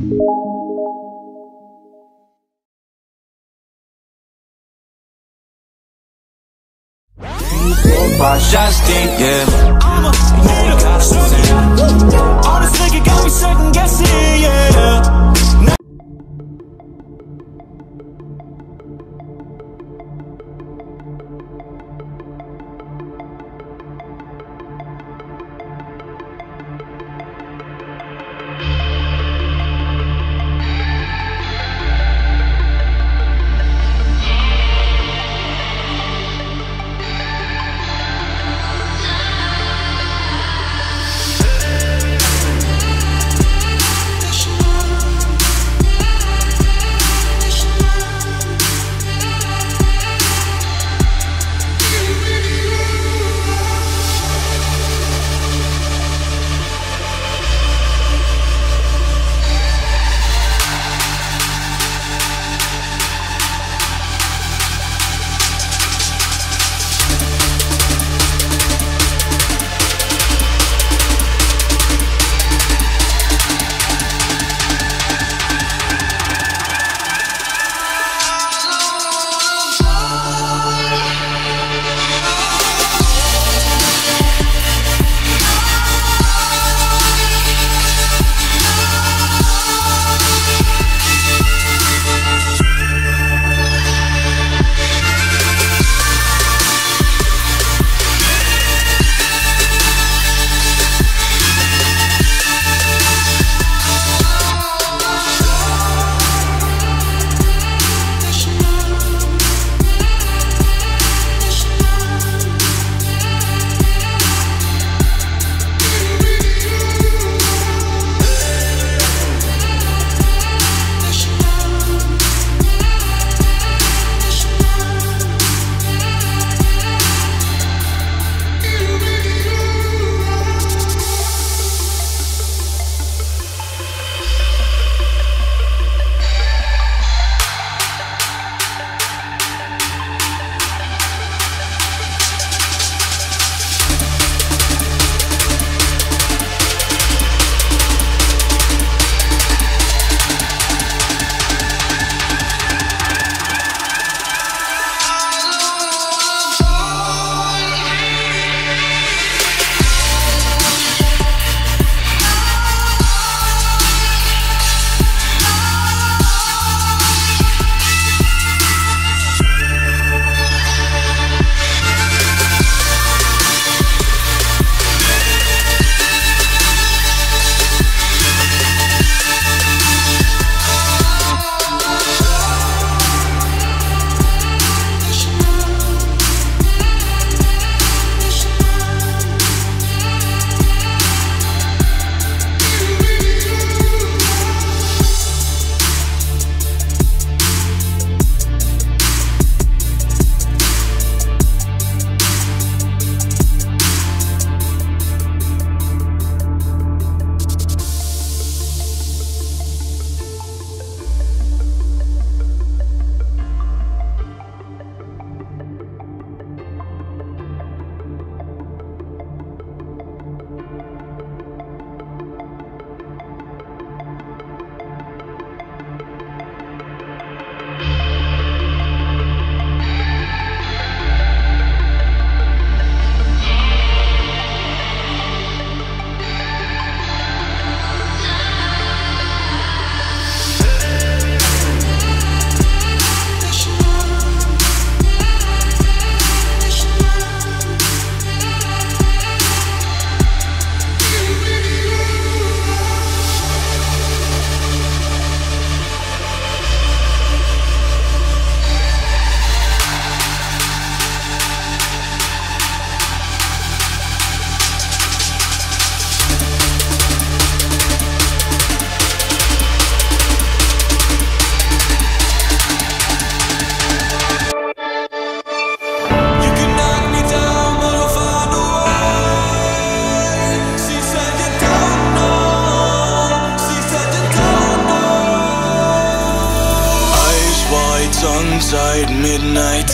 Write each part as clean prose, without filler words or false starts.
Just think, yeah. I'm a all this nigga got me second guessing, yeah. tongue-tied midnight.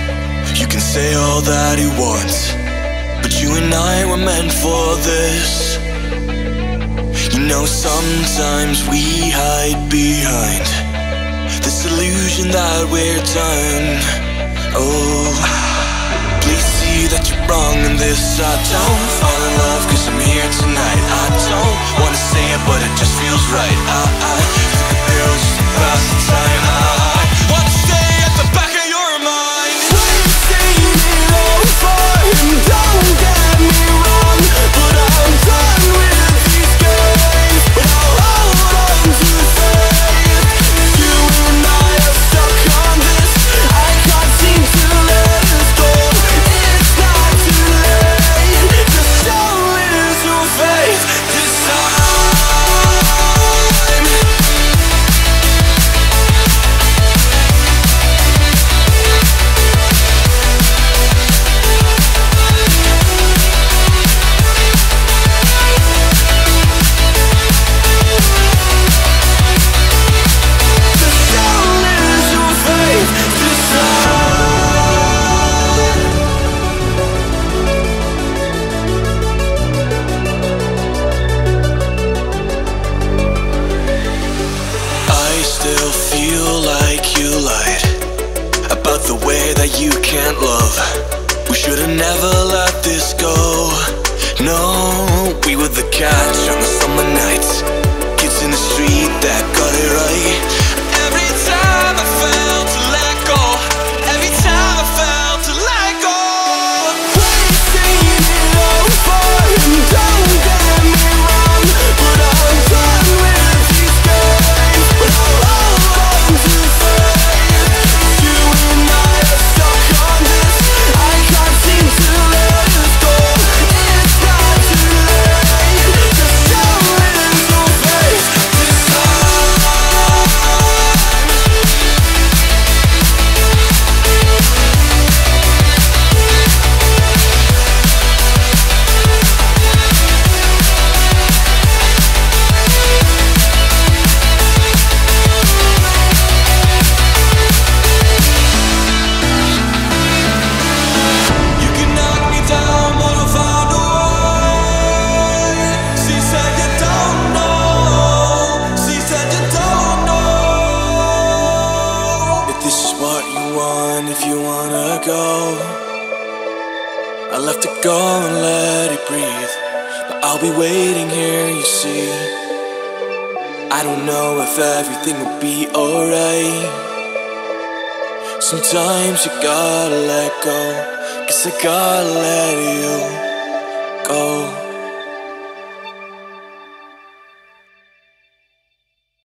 You can say all that you want, but you and I were meant for this. You know sometimes we hide behind this illusion that we're done. Oh, please see that you're wrong in this. I don't fall in love cause I'm here tonight. I don't wanna say it but it just feels right. I took a pill just to pass the time. I want to stay at the back of your mind. We've seen it over and don't get me wrong, but I'm done with these games. But I'll hold on to faith. You and I are stuck on this. I can't seem to let us go. It's not too late. Just don't lose your faith this time. Still feel like you lied about the way that you can't love. We should've never let this go. No, we were the catch on the summer nights, kids in the street that got it right. Every time I felt to let go, every time I felt to let go. We've seen it over and don't get me wrong, but I'm done with these games. But I'll hold on to faith. You and I are stuck on this. I can't seem to let us go. It's not too late. Just don't lose your faith this time. You can knock me down, but I'll find a way. She said you don't know. She said you don't know. If this is what you want, if you wanna go, I'll have to go and let it breathe. But I'll be waiting here, you see. I don't know if everything will be alright. Sometimes you gotta let go, 'cause I gotta let you go.